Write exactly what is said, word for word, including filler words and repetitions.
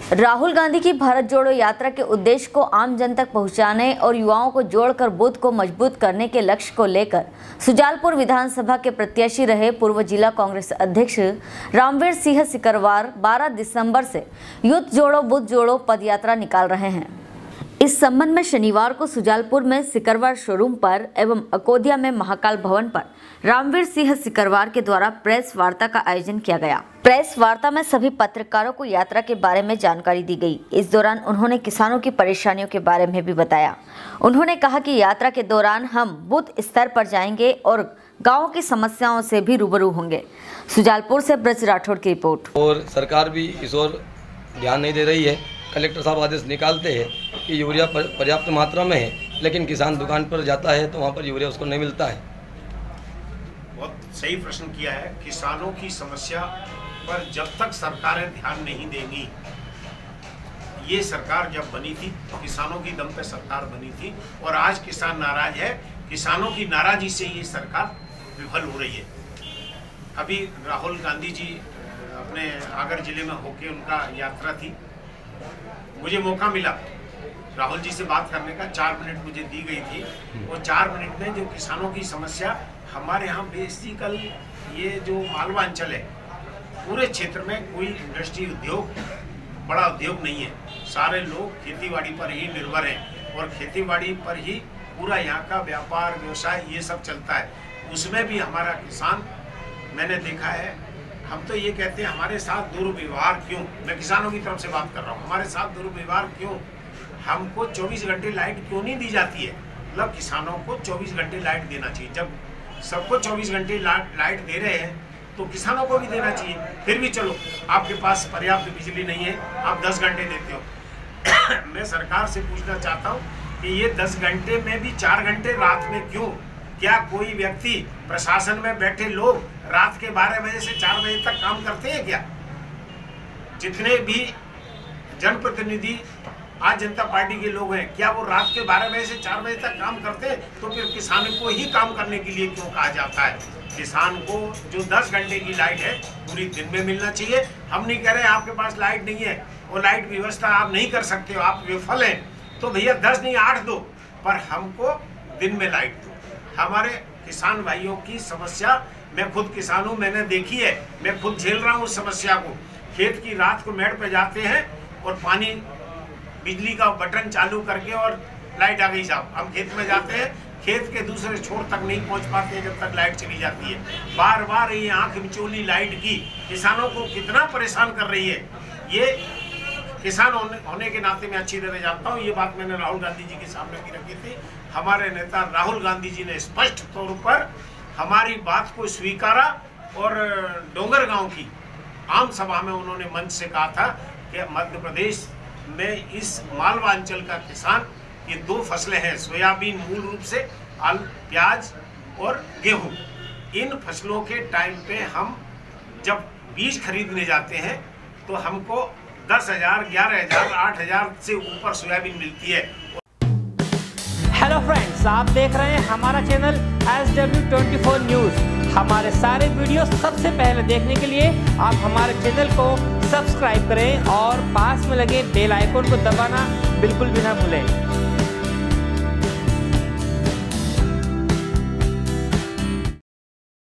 राहुल गांधी की भारत जोड़ो यात्रा के उद्देश्य को आम जन तक पहुंचाने और युवाओं को जोड़कर बूथ को मजबूत करने के लक्ष्य को लेकर सुजालपुर विधानसभा के प्रत्याशी रहे पूर्व जिला कांग्रेस अध्यक्ष रामवीर सिंह सिकरवार बारह दिसंबर से यूथ जोड़ो बूथ जोड़ो पदयात्रा निकाल रहे हैं। इस संबंध में शनिवार को सुजालपुर में सिकरवार शोरूम पर एवं अकोदिया में महाकाल भवन पर रामवीर सिंह सिकरवार के द्वारा प्रेस वार्ता का आयोजन किया गया। प्रेस वार्ता में सभी पत्रकारों को यात्रा के बारे में जानकारी दी गई। इस दौरान उन्होंने किसानों की परेशानियों के बारे में भी बताया। उन्होंने कहा कि यात्रा के दौरान हम बूथ स्तर पर जाएंगे और गाँव की समस्याओं से भी रूबरू होंगे। सुजालपुर से ब्रज राठौड़ की रिपोर्ट। और सरकार भी इस ओर ध्यान नहीं दे रही है। कलेक्टर साहब आदेश निकालते हैं कि यूरिया पर्याप्त मात्रा में है, लेकिन किसान दुकान पर जाता है तो वहाँ पर यूरिया उसको नहीं मिलता है। बहुत सही प्रश्न किया है। किसानों की समस्या पर जब तक सरकारें ध्यान नहीं देंगी, ये सरकार जब बनी थी किसानों की दम पे सरकार बनी थी और आज किसान नाराज है। किसानों की नाराजगी से ये सरकार विफल हो रही है। अभी राहुल गांधी जी अपने आगर जिले में होके उनका यात्रा थी, मुझे मौका मिला राहुल जी से बात करने का। चार मिनट मुझे दी गई थी और चार मिनट में जो किसानों की समस्या हमारे यहाँ बेसिकल ये जो मालवा अंचल है, पूरे क्षेत्र में कोई इंडस्ट्री उद्योग बड़ा उद्योग नहीं है। सारे लोग खेतीबाड़ी पर ही निर्भर हैं और खेतीबाड़ी पर ही पूरा यहाँ का व्यापार व्यवसाय ये सब चलता है। उसमें भी हमारा किसान, मैंने देखा है, हम तो ये कहते हैं हमारे साथ दुर्व्यवहार क्यों। मैं किसानों की तरफ से बात कर रहा हूँ, हमारे साथ दुर्व्यवहार क्यों। हमको चौबीस घंटे लाइट क्यों नहीं दी जाती है। मतलब किसानों को चौबीस घंटे लाइट देना चाहिए। जब सबको चौबीस घंटे लाइट दे रहे हैं तो किसानों को भी देना चाहिए। फिर भी चलो, आपके पास पर्याप्त बिजली नहीं है, आप दस घंटे देते हो। मैं सरकार से पूछना चाहता हूँ कि ये दस घंटे में भी चार घंटे रात में क्यों। क्या कोई व्यक्ति, प्रशासन में बैठे लोग रात के बारह बजे से चार बजे तक काम करते हैं क्या? जितने भी जनप्रतिनिधि आज जनता पार्टी के लोग हैं, क्या वो रात के बारह बजे से चार बजे तक काम करते हैं? तो फिर किसान को ही काम करने के लिए क्यों कहा जाता है? किसान को जो दस घंटे की लाइट है पूरी दिन में मिलना चाहिए। हम नहीं कह रहे आपके पास लाइट नहीं है और लाइट व्यवस्था आप नहीं कर सकते हो, आप विफल हैं, तो भैया दस नहीं आठ दो, पर हमको दिन में लाइट दो। हमारे किसान भाइयों की समस्या, मैं खुद किसान हूँ, मैंने देखी है, मैं खुद झेल रहा हूँ उस समस्या को। खेत की रात को मेड़ पे जाते हैं और पानी, बिजली का बटन चालू करके और लाइट आ गई साहब, हम खेत में जाते हैं, खेत के दूसरे छोर तक नहीं पहुंच पाते जब तक लाइट चली जाती है। बार बार ये आंख मिचौली लाइट की किसानों को कितना परेशान कर रही है। ये किसान होने, होने के नाते मैं अच्छी तरह जानता हूँ। ये बात मैंने राहुल गांधी जी के सामने भी रखी थी। हमारे नेता राहुल गांधी जी ने स्पष्ट तौर पर हमारी बात को स्वीकारा और डोंगर गांव की आम सभा में उन्होंने मंच से कहा था कि मध्य प्रदेश में इस मालवा अंचल का किसान, ये दो फसलें हैं, सोयाबीन मूल रूप से, आलू, प्याज और गेहूं। इन फसलों के टाइम पे हम जब बीज खरीदने जाते हैं तो हमको दस हजार, ग्यारह हजार, आठ हजार से ऊपर सोयाबीन मिलती है। हेलो फ्रेंड्स, आप देख रहे हैं हमारा channel S W twenty four news. हमारे सारे वीडियो सबसे पहले देखने के लिए आप हमारे चैनल को सब्सक्राइब करें और पास में लगे बेल आइकन को दबाना बिल्कुल भी ना भूलें।